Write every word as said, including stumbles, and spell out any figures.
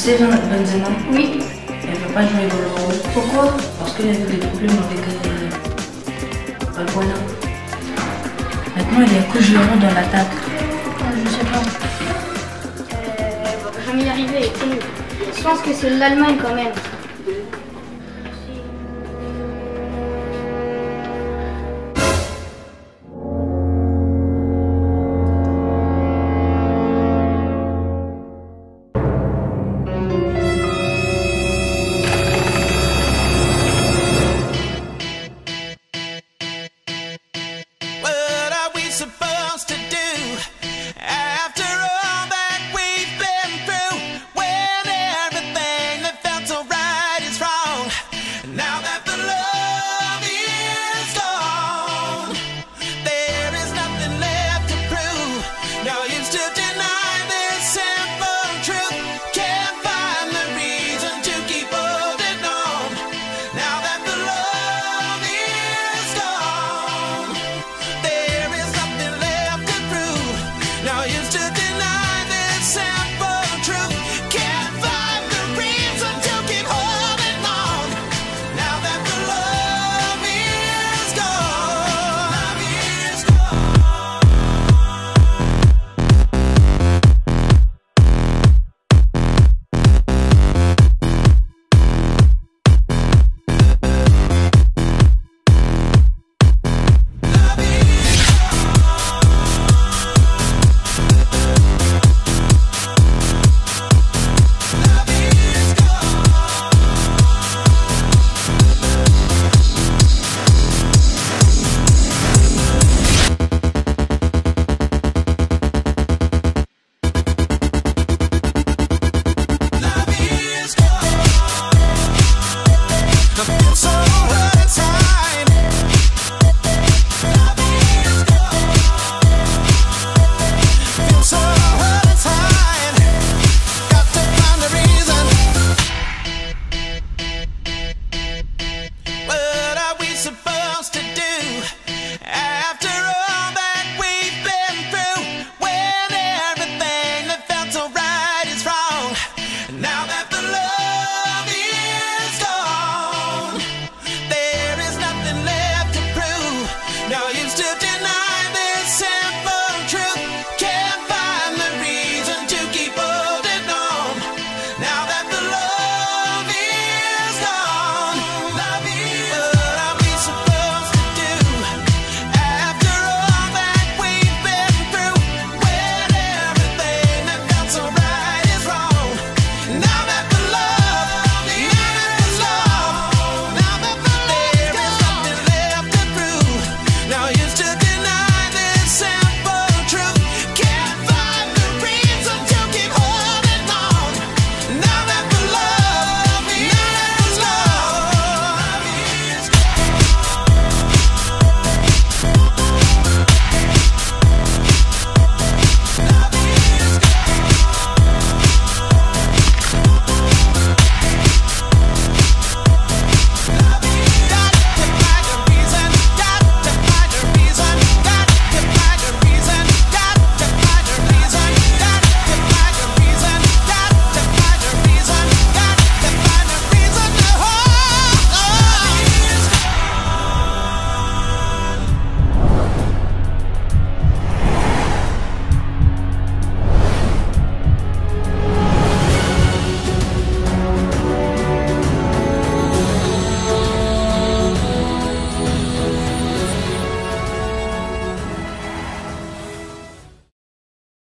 sais Benzema? Oui. Elle ne peut pas jouer dans l'Euro. Pourquoi? Parce qu'il y a eu des problèmes avec euh, Balbuena. Maintenant, il y a que Giroud dans l'attaque. Je sais pas. Euh, on va jamais y arriver. Je pense que c'est l'Allemagne quand même.